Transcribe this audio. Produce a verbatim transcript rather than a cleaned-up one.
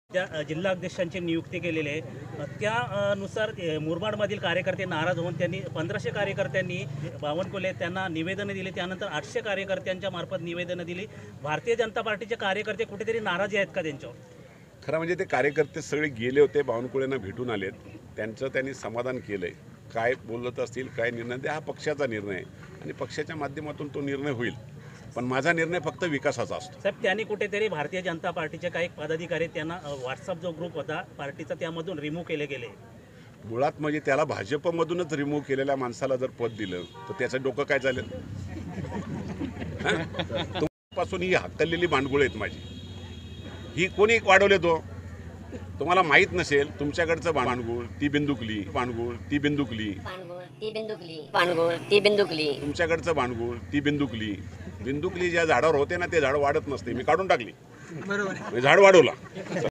ज्या जिल्हा अध्यक्षांची नियुक्ती केलेली आहे त्यानुसार मुरबाडमधील कार्यकर्ते नाराज होऊन त्यांनी पंधराशे कार्यकर्त्यांनी बावनकुळे त्यांना निवेदनं दिली। त्यानंतर आठशे कार्यकर्त्यांच्या मार्फत निवेदनं दिली। भारतीय जनता पार्टीचे कार्यकर्ते कुठेतरी नाराज आहेत का त्यांच्यावर? खरं म्हणजे ते कार्यकर्ते सगळे गेले होते, बावनकुळेंना भेटून आलेत, त्यांचं त्यांनी समाधान केलंय। काय बोलत असतील, काय निर्णय द्या, हा पक्षाचा निर्णय आहे आणि पक्षाच्या माध्यमातून तो निर्णय होईल। पण माझा निर्णय फक्त विकासाचा असतो। साहेब, त्यांनी कुठेतरी भारतीय जनता पार्टीचे काही पदाधिकारी त्यांना व्हॉट्सअप जो ग्रुप होता पार्टीचा त्यामधून रिमूव्ह केले गेले। मुळात म्हणजे त्याला भाजपमधूनच रिमूव्ह केलेल्या माणसाला जर पद दिलं तर त्याचं डोकं काय झालं? तुमच्यापासून ही हकललेली भांडगुळ आहेत माझी, ही कोणी वाढवले तो तुम्हाला माहित नसेल। तुमच्याकडचं भांडगुळ ती बिंदुकली, भांडगुळ ती बिंदुकली, ती बिंदुकली, भांडगुळ ती बिंदुकली, तुमच्याकडचं भांडगुळ ती बिंदुकली। बिंदुकली ज्या झाडावर होते ना ते झाड वाढत नसते, मी काढून टाकली, बरोबर, झाड वाढवला।